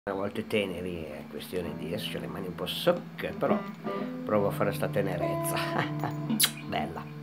molto teneri, è questione di adesso, c'ho le mani un po' secche, però provo a fare sta tenerezza. Bella.